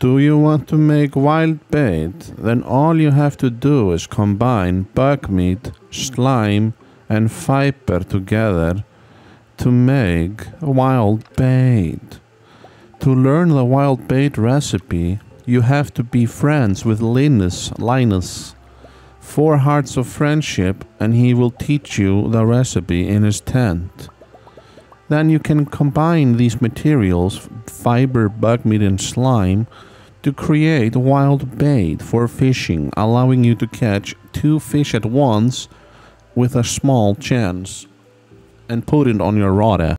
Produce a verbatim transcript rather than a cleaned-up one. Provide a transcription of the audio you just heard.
Do you want to make wild bait? Then all you have to do is combine buckmeat, slime, and fiber together to make wild bait. To learn the wild bait recipe, you have to be friends with Linus, Linus. Four hearts of friendship, and he will teach you the recipe in his tent. Then you can combine these materials, fiber, buckmeat, and slime, to create wild bait for fishing, allowing you to catch two fish at once with a small chance, and put it on your rod.